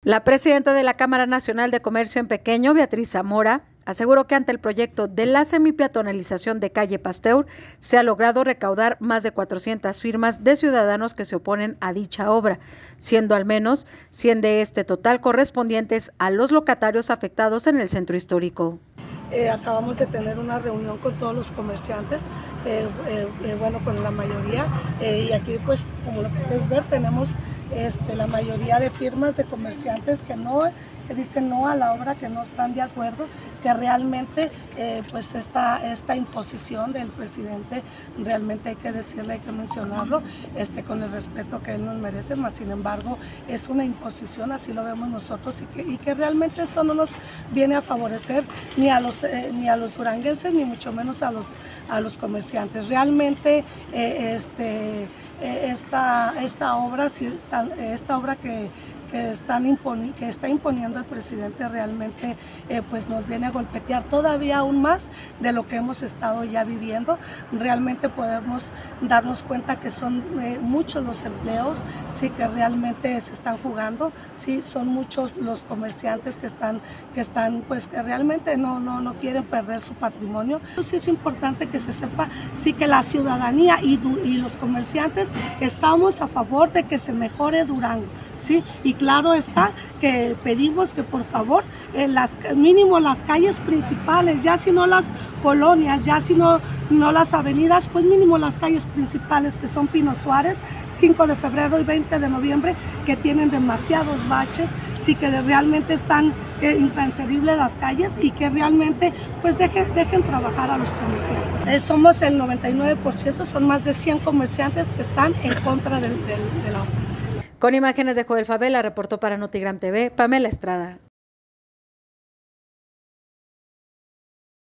La presidenta de la Cámara Nacional de Comercio en Pequeño, Beatriz Zamora, aseguró que ante el proyecto de la semipeatonalización de calle Pasteur se ha logrado recaudar más de 400 firmas de ciudadanos que se oponen a dicha obra, siendo al menos 100 de este total correspondientes a los locatarios afectados en el centro histórico. Acabamos de tener una reunión con todos los comerciantes, bueno, con la mayoría, y aquí pues como lo puedes ver tenemos la mayoría de firmas de comerciantes que dicen no a la obra, que no están de acuerdo, que realmente pues esta imposición del presidente realmente hay que decirle, hay que mencionarlo con el respeto que él nos merece, mas sin embargo es una imposición, así lo vemos nosotros, y que realmente esto no nos viene a favorecer ni a los duranguenses ni mucho menos a los comerciantes. Realmente esta obra que está imponiendo el presidente realmente pues nos viene a golpetear todavía aún más de lo que hemos estado ya viviendo. Realmente podemos darnos cuenta que son muchos los empleos, sí, que realmente se están jugando, sí, son muchos los comerciantes que están pues que realmente no quieren perder su patrimonio. Entonces es importante que se sepa, sí, que la ciudadanía y los comerciantes estamos a favor de que se mejore Durango, sí, y claro está que pedimos que por favor mínimo las calles principales, ya si no las colonias, ya si no las avenidas, pues mínimo las calles principales que son Pino Suárez, 5 de febrero y 20 de noviembre, que tienen demasiados baches, sí, que realmente están intransferibles las calles, y que realmente pues dejen trabajar a los comerciantes. Somos el 99%, son más de 100 comerciantes que están en contra de la obra. Con imágenes de Joel Favela, reportó para Notigram TV, Pamela Estrada.